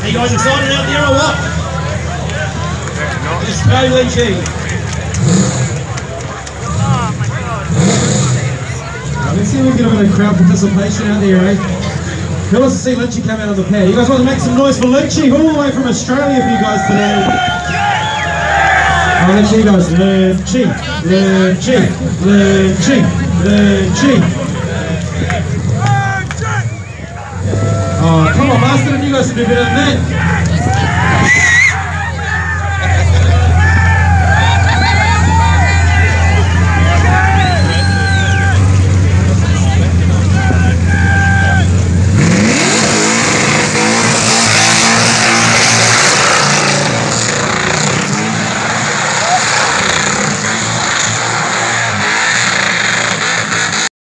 Are you guys excited out there or what? Let's go, Lynchy. Let's see if we can get a bit of crowd participation out there, eh? Who wants to see Lynchy come out on the pad? You guys want to make some noise for Lynchy, all the way from Australia for you guys today. Oh, let's see you guys. Lynchy, Lynchy, Lynchy, Lynchy. Oh, come on, Master, you guys can do better than that.